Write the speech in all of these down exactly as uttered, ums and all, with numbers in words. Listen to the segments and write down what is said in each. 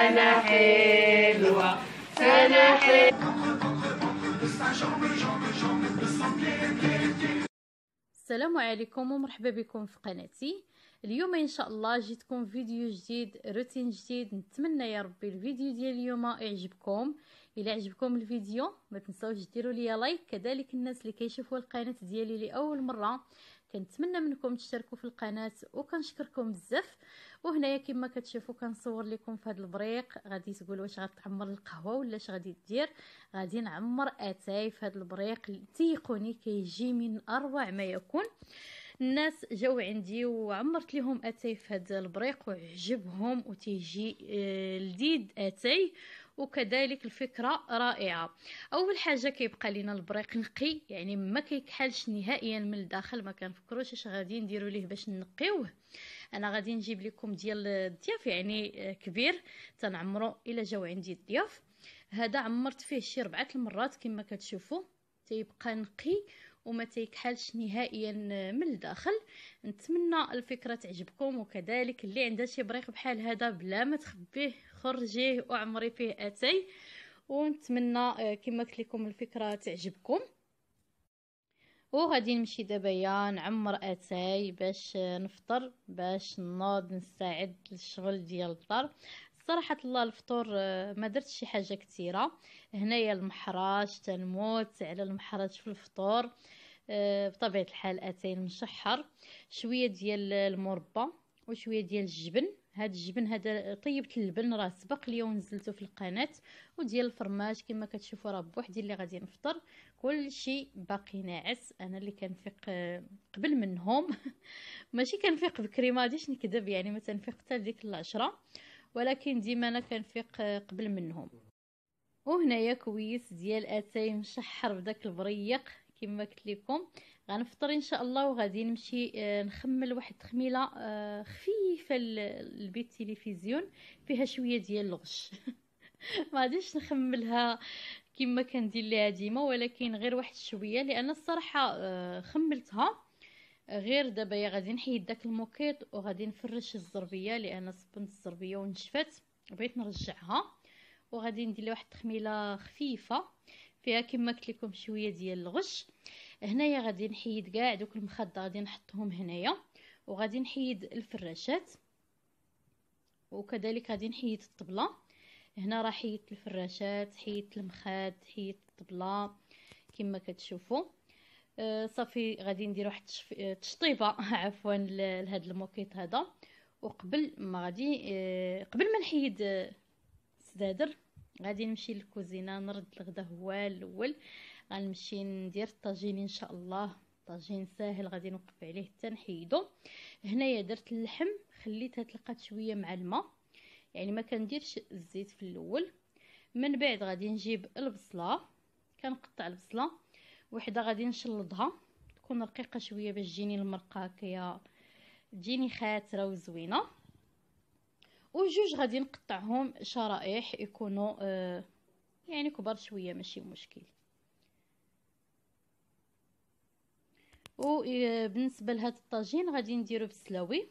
سنة حلوة سنة حلوة. السلام عليكم ومرحبا بكم في قناتي. اليوم ان شاء الله جيتكم فيديو جديد، روتين جديد. نتمنى يا ربي الفيديو ديال اليوم يعجبكم. الى عجبكم الفيديو ما تنساوش ديروا لي لايك، كذلك الناس اللي كيشوفوا القناه ديالي لاول مره كنتمنى منكم تشتركوا في القناه وكنشكركم بزاف. وهنايا كما كتشوفوا كنصور لكم في هذا البريق. غادي تقولوا واش غتعمر القهوه ولا اش غادي دير؟ غادي نعمر اتاي في هذا البريق، تيقوني كيجي من اروع ما يكون. الناس جاو عندي وعمرت لهم اتاي في هذا البريق وعجبهم وتيجي آه لذيذ اتاي، وكذلك الفكره رائعه. اول حاجه كيبقى لينا البريق نقي، يعني ما كيكحلش نهائيا من الداخل. ما كنفكروش اش غادي نديروا ليه باش نقيوه. انا غادي نجيب لكم ديال الضياف يعني كبير تنعمرو الا جاو عندي الضياف. هذا عمرت فيه شي ربعه المرات كما كتشوفوا، تيبقى نقي وما تيكحلش نهائيا من الداخل. نتمنى الفكره تعجبكم، وكذلك اللي عنده شي بريق بحال هذا بلا ما تخبيه خرجيه وعمري فيه اتاي. ونتمنى كما قلت لكم الفكره تعجبكم. وغادي نمشي دابا نعمر اتاي باش نفطر، باش نوض نستعد للشغل ديال الدار. صراحه الله الفطور ما درت شي حاجه كثيره. هنايا المحراج تنموت على المحراج في الفطور. بطبيعه الحال اتاي مشحر، شويه ديال المربى وشويه ديال الجبن. هاد الجبن هذا طيبت اللبن راه سبق لي ونزلته في القناه، وديال الفرماج كما كتشوفوا راه بوحدي اللي غادي نفطر. كل شيء باقي ناعس. انا اللي كنفيق قبل منهم ماشي كنفيق بكري، ما غاديش نكذب، يعني ما تنفيق حتى لديك العشرة، ولكن ديما انا كنفيق قبل منهم. وهنايا كويس ديال اتاي مشحر بداك البريق كما قلت لكم. غنفطر ان شاء الله وغادي نمشي نخمل واحد التخميله خفيفه للبيت تلفزيون فيها شويه ديال الغش ما غاديش نخملها كما كندير ليها ديما، ولكن غير واحد شويه، لان الصراحه خملتها غير دابا. غادي نحيد داك الموكيط وغادي نفرش الزربيه، لان صبنت الزربيه ونشفت وبغيت نرجعها. وغادي ندير لها واحد التخميله خفيفه فيها كما قلت لكم شويه ديال الغش. هنايا غادي نحيد كاع دوك المخده غادي نحطهم هنايا، وغادي نحيد الفراشات، وكذلك غادي نحيد الطبله. هنا راه حيدت الفراشات، حيدت المخاد، حيدت الطبله كما كتشوفوا. آه صافي غادي ندير واحد التشطيبه عفوا لهذا الموكيط هذا. وقبل ما غادي آه قبل ما نحيد آه السدادر غادي نمشي للكوزينه نرد الغدا هو الاول. غنمشي ندير الطاجين ان شاء الله. طاجين ساهل غادي نوقف عليه حتى نحيدو. هنايا درت اللحم خليتها تلقات شويه مع الماء، يعني ما كنديرش الزيت في الاول. من بعد غادي نجيب البصله، كنقطع البصله وحده غادي نشلضها تكون رقيقه شويه باش تجيني المرقه هكايا تجيني خاتره وزوينه. وجوج غادي نقطعهم شرائح يكونوا آه يعني كبار شويه ماشي مشكل. وبالنسبه لهذا الطاجين غادي نديرو بسلاوي.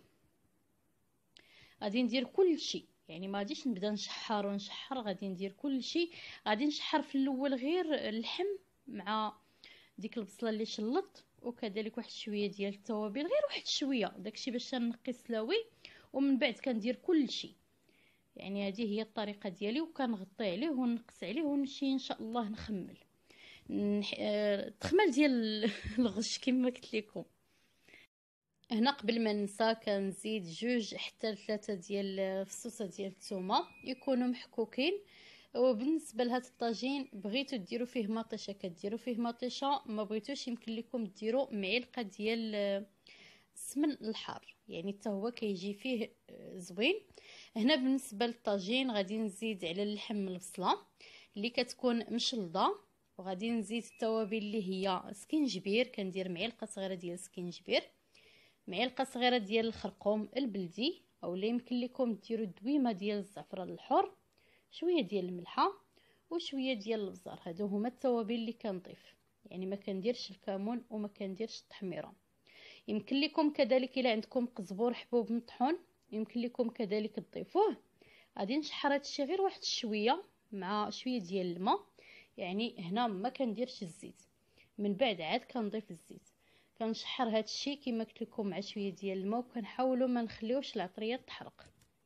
غادي ندير كل شيء، يعني ما غاديش نبدا نشحر ونشحر، غادي ندير كل شيء. غادي نشحر في الاول غير اللحم مع ديك البصله اللي شلطت، وكذلك واحد شويه ديال التوابل غير واحد شويه داكشي باش نقي السلاوي. ومن بعد كندير كل شيء. يعني هذه هي الطريقه ديالي، وكنغطي عليه ونقص عليه ونمشي ان شاء الله نخمل نح... تخمل ديال الغش كما قلت لكم. هنا قبل ما ننسى كنزيد جوج حتى ثلاثه ديال فصوصه ديال الثومه يكونوا محكوكين. وبالنسبه لهذا الطاجين بغيتو ديروا فيه مطيشه كديروا فيه مطيشه، ما بغيتوش يمكن لكم ديروا معلقه ديال السمن الحار، يعني حتى هو كيجي فيه زوين. هنا بالنسبه للطاجين غادي نزيد على اللحم البصله اللي كتكون مشلضه، وغادي نزيد التوابل اللي هي سكينجبير. كندير معلقه صغيره ديال سكينجبير، معلقه صغيره ديال الخرقوم البلدي، اولا يمكن لكم ديروا دويمه ديال الزعفران الحر، شويه ديال الملحه وشويه ديال الابزار. هادو هما التوابل اللي كنضيف، يعني ما كنديرش الكمون وما كنديرش التحميره. يمكن لكم كذلك الى عندكم قزبور حبوب مطحون يمكن لكم كذلك تضيفوه. غادي نشحر هادشي غير واحد شويه مع شويه ديال الماء، يعني هنا ما كنديرش الزيت، من بعد عاد كنضيف الزيت. كنشحر هادشي كما قلت لكم مع شويه ديال الماء، وكنحاولوا ما نخليوش العطريه تحرق.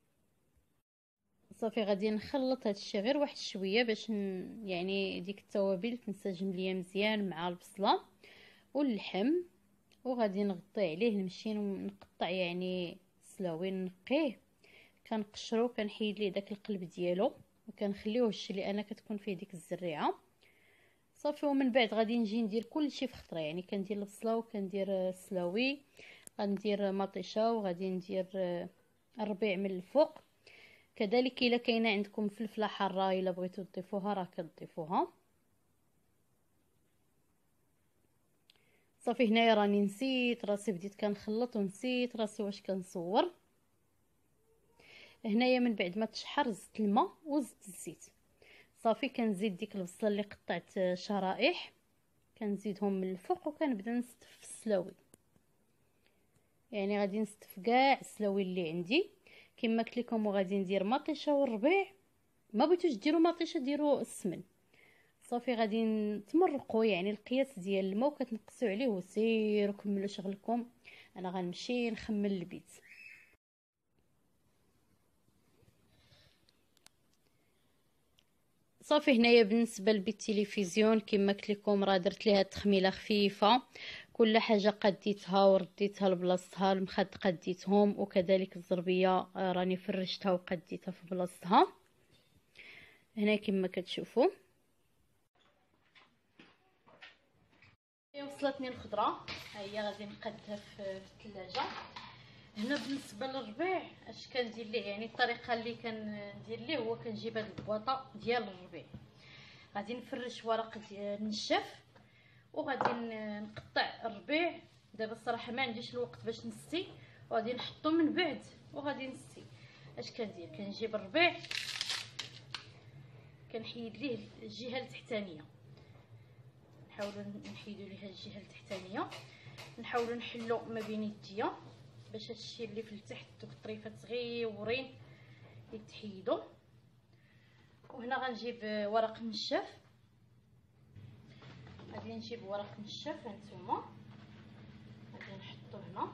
صافي غادي نخلط هادشي غير واحد شويه باش ن... يعني ديك التوابل تنسجم ليا مزيان مع البصله واللحم. وغادي نغطي عليه، نمشي نقطع يعني سلاوي، نقيه كنقشرو، كنحيد ليه داك القلب ديالو، وكنخليوهش لان كتكون فيه ديك الزريعه. صافي ومن بعد غادي نجي ندير كلشي في خطره، يعني كندير البصله وكندير السلاوي، غندير مطيشه، وغادي ندير الربيع من الفوق. كذلك الا كاينه عندكم فلفله حاره الا بغيتو تضيفوها راه كتضيفوها. صافي هنايا راني نسيت راسي، بديت كنخلط ونسيت راسي واش كنصور. هنايا من بعد ما تشحر زدت الماء وزدت الزيت. صافي كنزيد ديك البصله اللي قطعت شرائح، كنزيدهم من الفوق، وكنبدا نستف السلاوي. يعني غادي نستف كاع السلاوي اللي عندي كما قلت لكم، وغادي ندير مطيشه والربيع. ما بغيتوش ديروا مطيشه ديروا السمن. صافي غادي نتمرقوا يعني القياس ديال الماء، وكتنقصوا عليه وسيروا كملوا شغلكم. انا غنمشي نخمل البيت. صافي هنايا بالنسبه للبيت التلفزيون كما قلت لكم راه درت ليها تخميله خفيفه، كل حاجه قديتها ورديتها لبلاصتها، المخد قديتهم، وكذلك الزربيه راني فرشتها وقديتها في بلاصتها هنا كما كتشوفوا. وصلتني الخضره، ها هي غادي نقدها في الثلاجه. هنا بالنسبه للربيع اش كندير ليه، يعني الطريقه اللي كندير ليه هو كنجيب هاد البواطه ديال الربيع، غادي نفرش ورق ديال النشاف، وغادي نقطع الربيع. دابا الصراحه ما عنديش الوقت باش نستي، وغادي نحطو من بعد وغادي نستي. اش كندير، كنجيب الربيع كنحيد ليه الجهه التحتانيه، نحاولوا نحيدوا ليها الجهه التحتانيه، نحاولوا نحلوا ما بين يديا باش هادشي اللي في التحت دوك الطريفات صغيورين يتحيدوا. وهنا غنجيب ورق النشاف، غادي نجيب ورق النشاف هانتوما غادي نحطو هنا.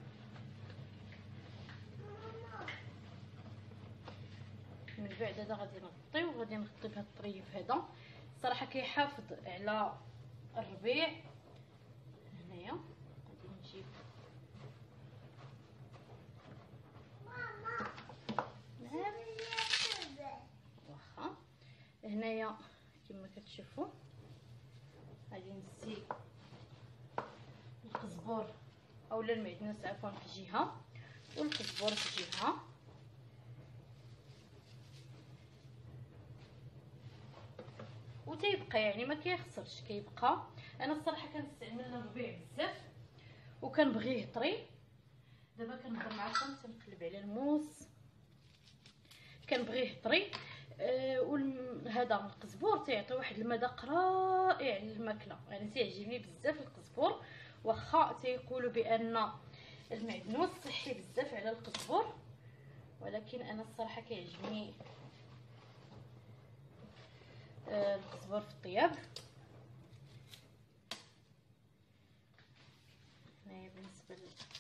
من بعد هذا غادي نغطيو، وغادي نغطي بهذا الطريف هذا. الصراحه كيحافظ على الربيع. هنايا غادي نجيب واخا هنايا كما كتشوفوا غادي نزي القزبور اولا المعدنوس عفوا في جهه والقزبور في جهه. وتيبقى يعني ما كيخسرش كيبقى. انا الصراحه كنستعمل الربيع بزاف وكنبغيه طري. دابا كنهضر معكم تنقلب على الموس، كنبغيه طري. أه وهذا القزبور تيعطي واحد المذاق رائع للماكله، يعني تيعجبني بزاف القزبور، واخا تيقولوا بان المعدنوس صحي بزاف على القزبور، ولكن انا الصراحه كيعجبني أه القزبور في الطياب. هنايا بالنسبه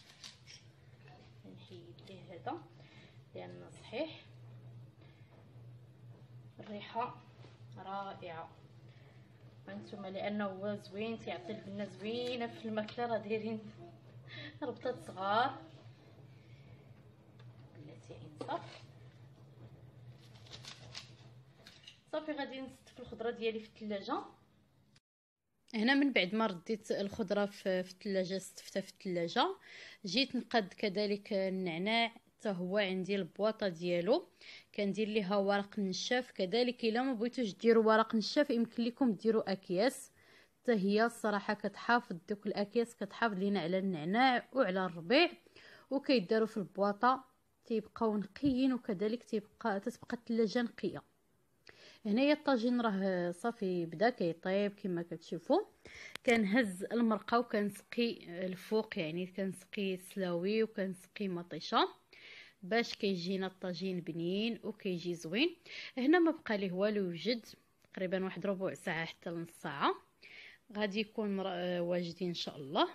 نحيد ليه هذا لان صحيح الريحه رائعه وانتم، لانه هو زوين تيعطي البنه زوينه في الماكله. راه دايرين ربطات صغار بلاتي انصاف. صافي غادي نستف الخضره ديالي في الثلاجه. هنا من بعد ما رديت الخضره في الثلاجه استفتها في الثلاجه، جيت نقد كذلك النعناع حتى هو عندي البواطه ديالو، كندير ليها ورق النشاف. كذلك الا ما بغيتوش ديروا ورق نشاف يمكن لكم ديروا اكياس، حتى هي الصراحه كتحافظ، دوك الاكياس كتحافظ لينا على النعناع وعلى الربيع، وكيداروا في البواطه تيبقاو نقيين، وكذلك تيبقى تتبقى الثلاجه نقيه. هنايا الطاجين راه صافي بدا كيطيب كما كتشوفوا. كنهز المرقه وكنسقي الفوق، يعني كنسقي سلاوي وكنسقي مطيشه. باش كيجينا الطاجين بنين وكيجي زوين. هنا ما بقى ليه والو يوجد، تقريبا واحد ربع ساعه حتى نص ساعه غادي يكون واجدين ان شاء الله.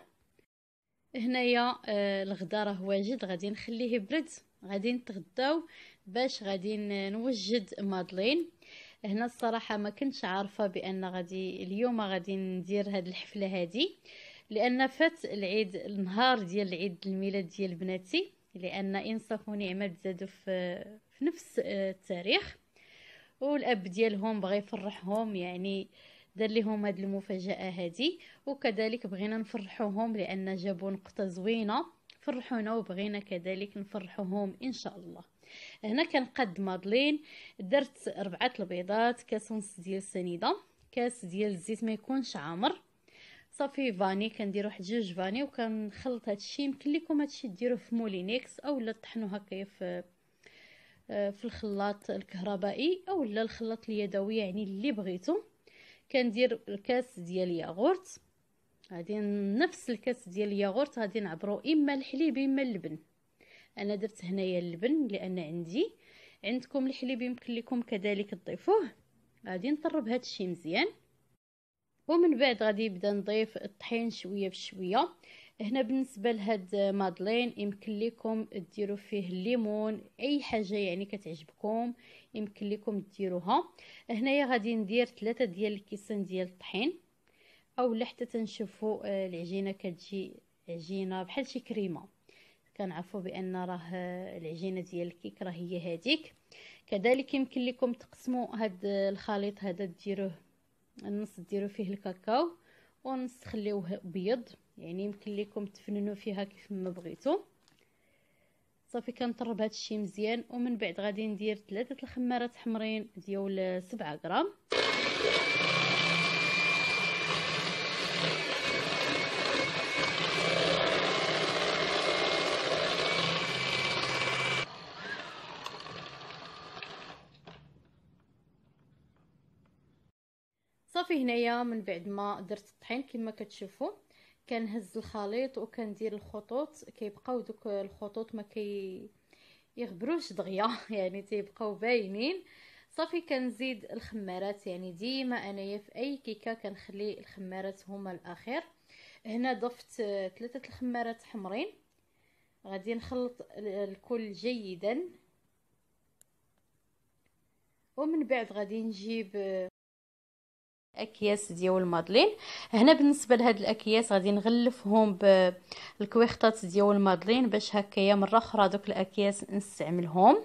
هنايا آه الغدا راه واجد، غادي نخليه يبرد، غادي نتغداو باش غادي نوجد مادلين. هنا الصراحه ما كنتش عارفه بان غادي اليوم غادي ندير هاد الحفله هادي، لان فات العيد النهار ديال العيد الميلاد ديال بناتي، لان انصاف ونعمه تزادوا في في نفس التاريخ، والاب ديالهم بغى يفرحهم، يعني دار لهم هاد المفاجاه هادي، وكذلك بغينا نفرحوهم لان جابوا نقطه زوينه فرحونا، وبغينا كذلك نفرحوهم ان شاء الله. هنا كنقد مادلين، درت ربعه البيضات، كاس ونص ديال السنيده، كاس ديال الزيت ما يكونش عامر، صافي فاني كندير واحد جوج فاني، وكنخلط هادشي. يمكن لكم هادشي ديروه في مولينيكس او لا طحنوه هكايا في في الخلاط الكهربائي او لا الخلاط اليدوي، يعني اللي بغيتو. كندير الكاس ديال الياغورت، غادي نفس الكاس ديال الياغورت غادي نعبرو اما الحليب اما اللبن. انا درت هنايا اللبن لان عندي، عندكم الحليب يمكن لكم كذلك تضيفوه. غادي نطرب هادشي مزيان، ومن بعد غادي يبدا نضيف الطحين شويه بشويه. هنا بالنسبه لهاد مادلين يمكن لكم ديروا فيه الليمون، اي حاجه يعني كتعجبكم يمكن لكم ديروها. هنايا غادي ندير ثلاثة ديال الكيسان ديال الطحين، او حتى تنشوفوا العجينه كتجي عجينه بحال شي كريمه، كنعرفوا بان راه العجينه ديال الكيك راه هي هذيك. كذلك يمكن لكم تقسموا هاد الخليط هذا، ديروه النص ديروا فيه الكاكاو ونص تخليوه ابيض، يعني يمكن لكم تفننوا فيها كيف ما بغيتوا. صافي كنطرب هذا الشيء مزيان، ومن بعد غادي ندير ثلاثه الخمارات حمرين ديال سبعة غرام. صافي هنايا من بعد ما درت الطحين كما كتشوفوا كنهز الخليط وكندير الخطوط، كيبقاو دوك الخطوط ما كي يغبروش دغيا يعني تيبقاو باينين. صافي كنزيد الخمارات، يعني ديما انايا في اي كيكه كنخلي الخمارات هما الاخير. هنا ضفت ثلاثه الخمارات حمرين، غادي نخلط الكل جيدا، ومن بعد غادي نجيب اكياس ديال المادلين. هنا بالنسبه لهاد الاكياس غادي نغلفهم بالكويخطات ديال المادلين باش هكايا مره اخرى دوك الاكياس نستعملهم.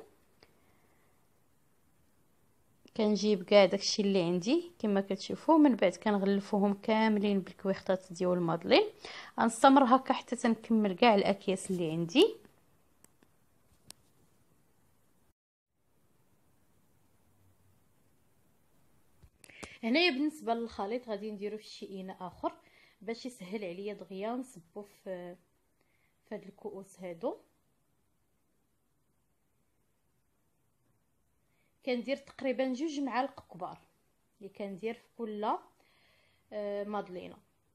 كنجيب كاع داكشي اللي عندي كما كتشوفوا، من بعد كنغلفوهم كاملين بالكويخطات ديال المادلين. غنستمر هكا حتى تنكمل كاع الاكياس اللي عندي. هنايا بالنسبه للخليط غادي نديرو في شي اناء اخر باش يسهل عليا دغيا نصبو في في هاد الكؤوس هادو. كندير تقريبا جوج معالق كبار اللي كندير في كل آه مادلينا،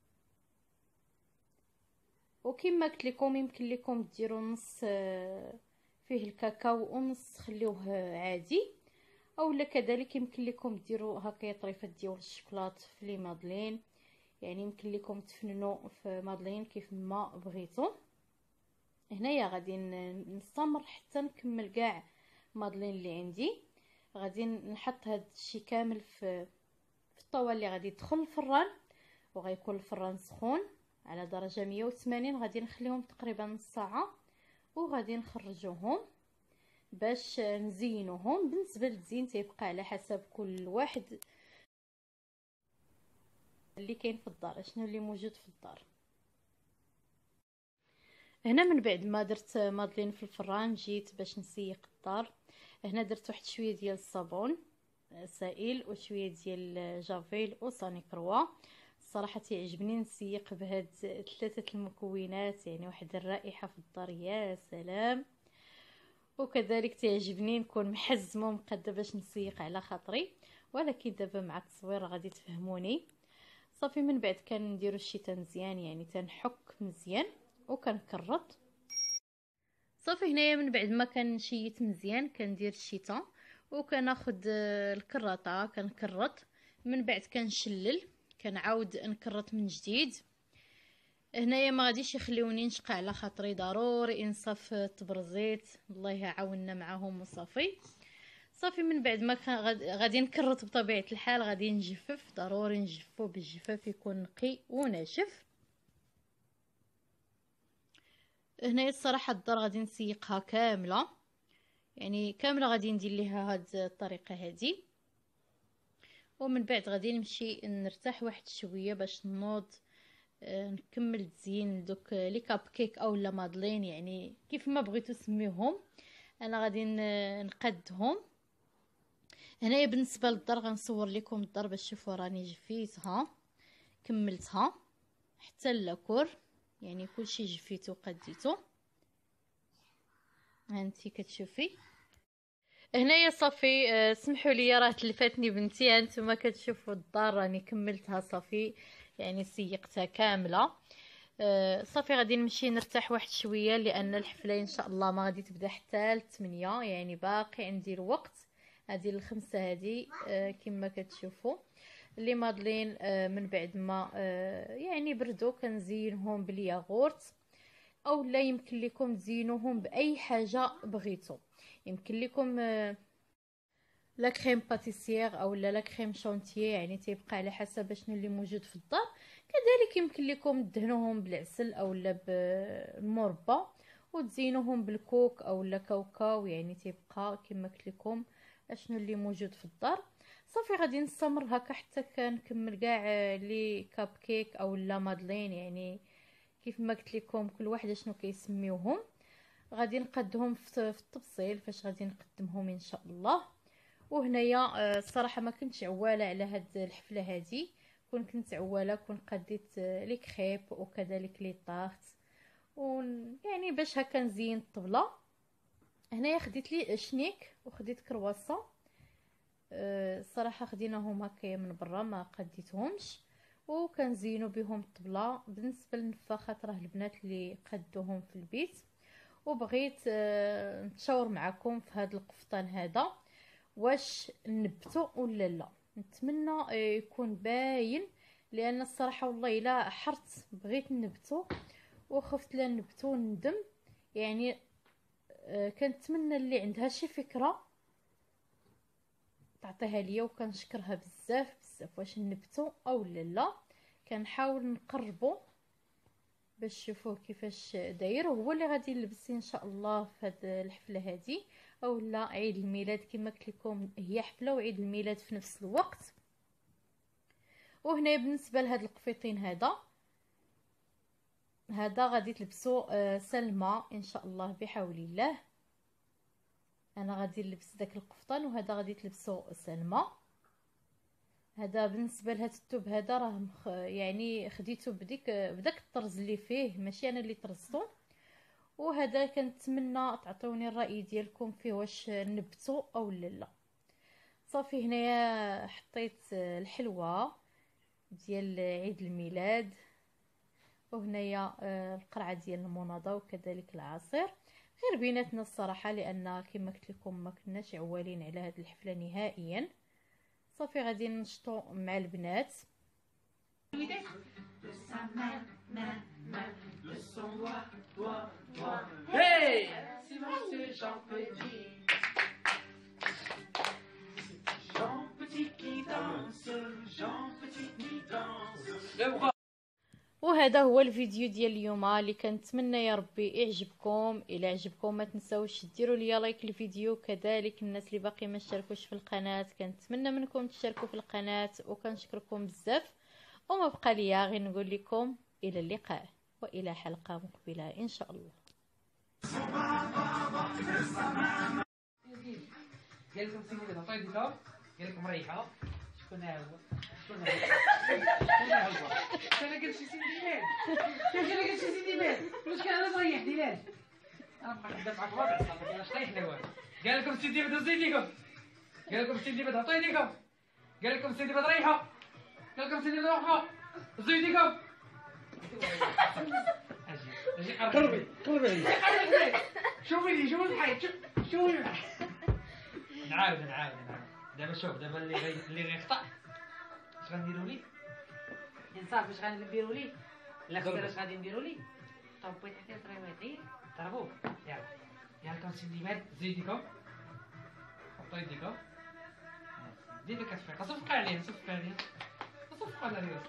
وكما قلت لكم يمكن لكم ديروا نص آه فيه الكاكاو ونص خليوه عادي، اولا كذلك يمكن لكم ديروا هكايا طريفات ديال الشوكولات في لي مادلين، يعني يمكن لكم تفننوا في مادلين كيف ما بغيتوا. هنايا غادي نستمر حتى نكمل كاع مادلين اللي عندي. غادي نحط هذا الشيء كامل في في الطاوه اللي غادي يدخل الفران، وغيكون الفران سخون على درجه مية وثمانين. غادي نخليهم تقريبا نص ساعه وغادي نخرجوهم باش نزينوهم. بالنسبه للزين تيبقى على حسب كل واحد اللي كاين في الدار، شنو اللي موجود في الدار. هنا من بعد ما درت مادلين في الفران جيت باش نسيق الدار. هنا درت واحد شويه ديال الصابون سائل وشويه ديال جافيل وصاني كروا. الصراحه تيعجبني نسيق بهاد ثلاثه المكونات، يعني واحد الرائحه في الدار يا سلام. وكذلك تعجبني نكون محزمه ومقاده باش نسيق على خاطري، ولكن دابا مع التصوير غادي تفهموني. صافي من بعد كنديروا الشيتا مزيان، يعني تنحك مزيان وكنكرط. صافي هنايا من بعد ما كنشيت مزيان كندير الشيته وكناخد الكراطه كنكرط، من بعد كنشلل كنعاود نكرط من جديد. هنايا ما غاديش يخليوني نشقى على خاطري، ضروري انصاف التبرزيت، الله يعاوننا معاهم وصافي. صافي من بعد ما غادي نكرط بطبيعه الحال غادي نجفف، ضروري نجففو بالجفاف يكون نقي وناشف. هنايا الصراحه الدار غادي نسيقها كامله، يعني كامله غادي ندير ليها هاد الطريقه هادي، ومن بعد غادي نمشي نرتاح واحد شويه باش نوض نكمل تزيين دوك لي كاب كيك او لا مادلين، يعني كيف ما بغيتو سميوهم. انا غادي نقدهم. هنايا بالنسبه للدار غنصور لكم الدار باش تشوفوا راني جفيتها كملتها حتى اللاكور، يعني كلشي جفيتو قديتو. هانتي كتشوفي هنايا صافي. أه سمحوا لي راه تلفاتني بنتي، هانتوما كتشوفوا الدار راني كملتها صافي، يعني سيقتها كامله. أه صافي غادي نمشي نرتاح واحد شويه لان الحفله ان شاء الله ما غادي تبدا حتى لثمانية، يعني باقي عندي الوقت. هذه الخمسه هذه أه كما كتشوفوا لي مادلين. أه من بعد ما أه يعني بردوا كنزينهم بالياغورت، او لا يمكن لكم تزينوهم باي حاجه بغيتو. يمكن لكم أه لا كريم باتيسير او لا لا كريم شونتيي، يعني تيبقى على حسب شنو اللي موجود في الدار. كذلك يمكن لكم تدهنوهم بالعسل او لا بالمربى وتزينوهم بالكوك او لا كاوكاو، يعني تيبقى كما قلت لكم شنو اللي موجود في الدار. صافي غادي نستمر هكا حتى كنكمل كاع لي كاب كيك او لا مادلين، يعني كيف ما قلت لكم كل واحد شنو كيسميوهم. غادي نقدهم في التفصيل فاش غادي نقدمهم ان شاء الله. وهنايا الصراحه ما كنتش عواله على هاد الحفله هادي، كون كنت عواله كون قديت لي كريب وكذلك لي طارت، ويعني باش هكا نزين الطبله. هنايا خديت لي شنيك وخديت كرواسون. الصراحه خديناهم هكا من برا ما قديتهمش، وكنزينوا بهم الطبله. بالنسبه للنفاخات راه البنات اللي قدوهم في البيت، وبغيت نتشاور معكم في هذا القفطان هذا واش نبتو ولا لا. نتمنى يكون باين، لان الصراحه والله الا حرت بغيت نبتو وخفت لا نبتو ندم. يعني كنتمنى اللي عندها شي فكره تعطيها ليا، وكنشكرها بزاف بزاف واش نبتو او لا. كنحاول نقربو باش تشوفوه كيفاش داير. هو اللي غادي نلبس ان شاء الله في هذه الحفله هذه او لا عيد الميلاد، كما قلت لكم هي حفله وعيد الميلاد في نفس الوقت. وهنا بالنسبه لهاد القفيطين هذا هذا غادي تلبسوا آه سلمى ان شاء الله بحول الله. انا غادي نلبس داك القفطان وهذا غادي تلبسوا سلمى. هذا بالنسبه لهاد الثوب هذا راه مخ... يعني خديته بديك بداك الطرز اللي فيه، ماشي انا اللي طرزته. وهذا كنتمنى تعطوني الراي ديالكم فيه واش نبتو او لا. صافي هنايا حطيت الحلوى ديال عيد الميلاد، وهنايا القرعه ديال المناضه وكذلك العصير. غير بيناتنا الصراحه لان كما قلت لكم ما كناش عوالين على هذه الحفله نهائيا. صافي غادي نشطو مع البنات. Hey, c'est monsieur Jean Petit. Jean Petit qui danse, Jean Petit qui danse. وهذا هو الفيديو ديال اليوم اللي كنتمنى يا ربي يعجبكم. الى عجبكم ما تنساوش ديروا لي لايك الفيديو، كذلك الناس اللي باقي ما اشتركوش في القناه كنتمنى منكم تشتركوا في القناه، وكنشكركم بزاف. وما بقى ليا غير نقول لكم الى اللقاء والى حلقه مقبله ان شاء الله. قال لكم سيدي بدا طيب لكم قال لكم ريحه شكون هو شكون هو شكون هو انا قلت شي سيدي ديال انا قلت شي سيدي ديال واش كان انا صريح ديال انا ما نبدا معك الوضع صافي انا شطيح له. قال لكم سيدي بدا زيديكم قال لكم سيدي بدا طيديكم قال لكم سيدي بدا ريحه قال لكم سيدي بدا ريحه زيديكم اجي اجي قربي قربي عليا شوفي لي شوفي الحيط شوفي الحيط نعاود نعاود نعاود دابا شوف دابا اللي غي اللي غيخطأ اش غنديروا ليه انصاف اش غنديروا ليه لا خسر اش غادي نديروا ليه طوبي حتى تريواتي ضربوه يلا يلا كون سيدي مات زيديكم حطوا يديكم زيدي كتفيق صفق عليه صفق عليه صفق على راسك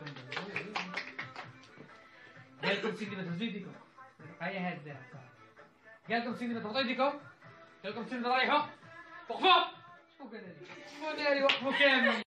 قالكم سيدي مات زيديكم هيا هاد قالكم سيدي مات يديكم قالكم سيدي رايحوا وقفوا شكون قال لي شكون قال لي وقفوا كاملين